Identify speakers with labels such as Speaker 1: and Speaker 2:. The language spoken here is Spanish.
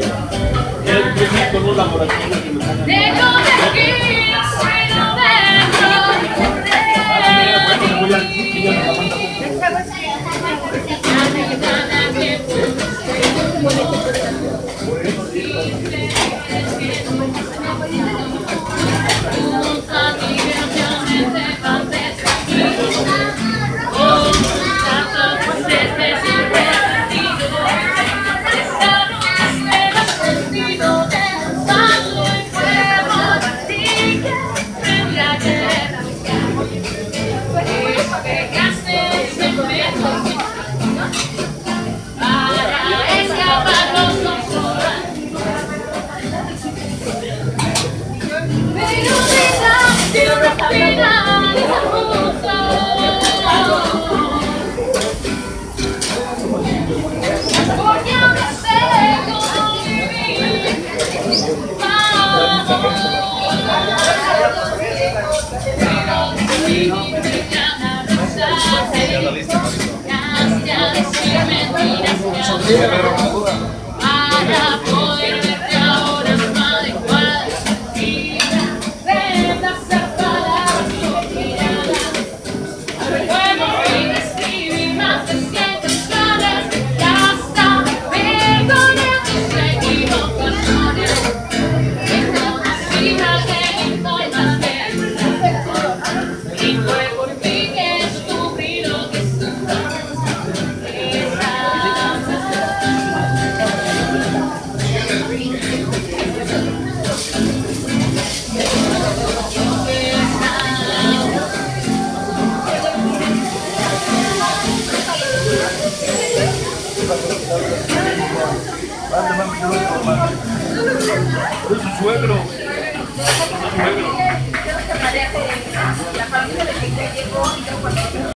Speaker 1: Con un laboratorio que me pongan. Para poder verte ahora más adecuada y reemplazar palabras por miradas. Podemos escribir más de 100 canciones y hasta perdonar tus equivocaciones. Es una cifra que informas y fue por ti que descubrí lo que sufro.
Speaker 2: Su suegro. Su suegro.